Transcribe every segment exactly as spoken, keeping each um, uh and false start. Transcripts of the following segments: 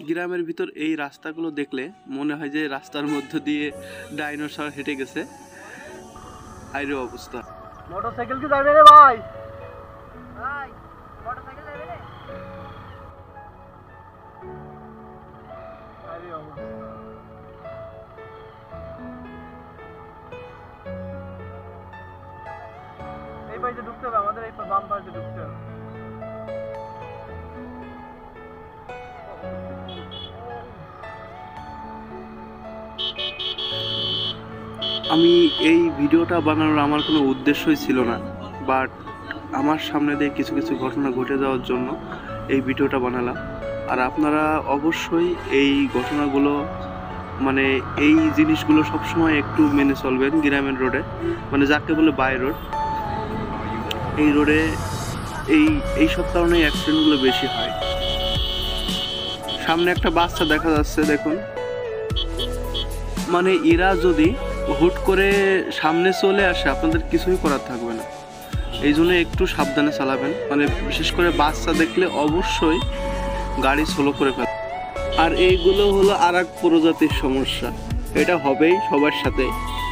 গ্রামের ভিতর এই রাস্তাগুলো দেখলে মনে হয় যে রাস্তার মধ্য দিয়ে ডাইনোসর হেঁটে গেছে। আইরো অবস্থা। মোটরসাইকেল কি যাবে রে ভাই? ভাই মোটরসাইকেল যাবে রে? আইরো অবস্থা। এই পাশে ঢুকতে হবে, আমাদের এই বাম পাশে ঢুকতে হবে। আমি এই ভিডিওটা বানানোর আমার কোনো উদ্দেশ্যই ছিল না, বাট আমার সামনে দিয়ে কিছু কিছু ঘটনা ঘটে যাওয়ার জন্য এই ভিডিওটা বানালাম। আর আপনারা অবশ্যই এই ঘটনাগুলো মানে এই জিনিসগুলো সবসময় একটু মেনে চলবেন। গ্রামের রোডে মানে যাকে বলে বাই রোড, এই রোডে এই এই সব কারণে অ্যাক্সিডেন্টগুলো বেশি হয়। সামনে একটা বাচ্চা দেখা যাচ্ছে, দেখুন। মানে এরা যদি হুট করে সামনে চলে আসে আপনাদের কিছুই করার থাকবে না। এই জন্য একটু সাবধানে চালাবেন, মানে বিশেষ করে বাচ্চা দেখলে অবশ্যই গাড়ি স্লো করে ফেলবেন। আর এইগুলো হলো আর এক প্রজাতির সমস্যা, এটা হবেই সবার সাথে।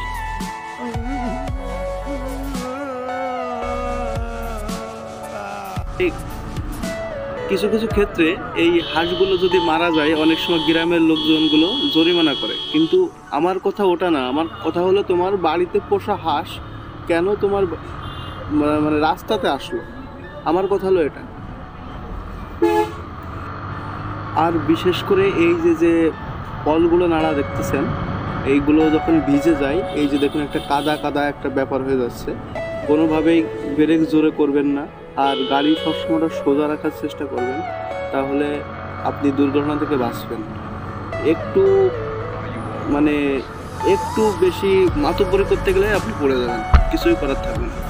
কিছু কিছু ক্ষেত্রে এই হাঁসগুলো যদি মারা যায় অনেক সময় গ্রামের লোকজনগুলো জরিমানা করে, কিন্তু আমার কথা ওটা না। আমার কথা হলো তোমার বাড়িতে পোষা হাঁস কেন তোমার মানে রাস্তাতে আসলো, আমার কথা হলো এটা। আর বিশেষ করে এই যে যে কলগুলো নাড়া দেখতেছেন, এইগুলো যখন ভিজে যায়, এই যে দেখুন একটা কাদা কাদা একটা ব্যাপার হয়ে যাচ্ছে, কোনোভাবেই ব্রেক জোরে করবেন না। আর গাড়ি সবসময় সোজা রাখার চেষ্টা করবেন, তাহলে আপনি দুর্ঘটনা থেকে বাঁচবেন। একটু মানে একটু বেশি মাতব্বরি করতে গেলে আপনি পড়ে যাবেন, কিছুই করার থাকবে না।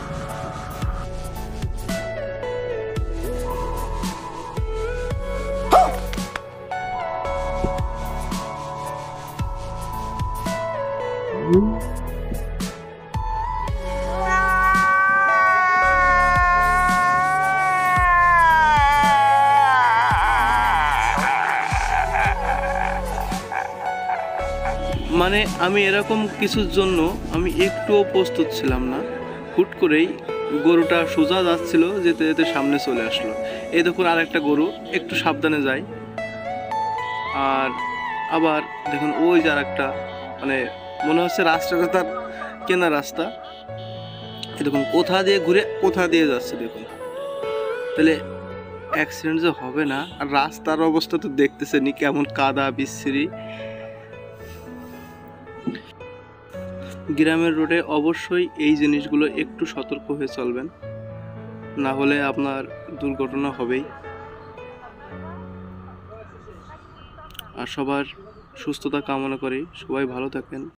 মানে আমি এরকম কিছুর জন্য আমি একটুও প্রস্তুত ছিলাম না। হুট করেই গরুটা সোজা যাচ্ছিল, যেতে যেতে সামনে চলে আসলো। এই দেখুন আর একটা গরু একটু সাবধানে যায়। আর আবার দেখুন ওই যে আর একটা, মানে মনে হচ্ছে রাস্তাটা তার কেনা রাস্তা। এই দেখুন কোথা দিয়ে ঘুরে কোথা দিয়ে যাচ্ছে, দেখুন। তাহলে অ্যাক্সিডেন্ট যে হবে না। আর রাস্তার অবস্থা তো দেখতেছেনই কেমন কাদা বিচ্ছিরি। গ্রামের রোডে অবশ্যই এই জিনিসগুলো একটু সতর্ক হয়ে চলবেন, না হলে আপনার দুর্ঘটনা হবেই। আর সবার সুস্থতা কামনা করি, সবাই ভালো থাকেন।